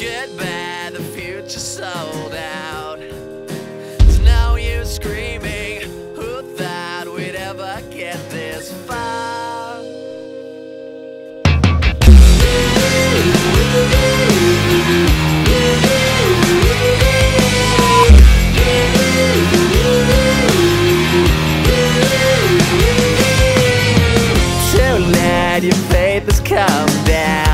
Goodbye, the future sold out. There's no use screaming. Who thought we'd ever get this far? Tonight your faith has come down.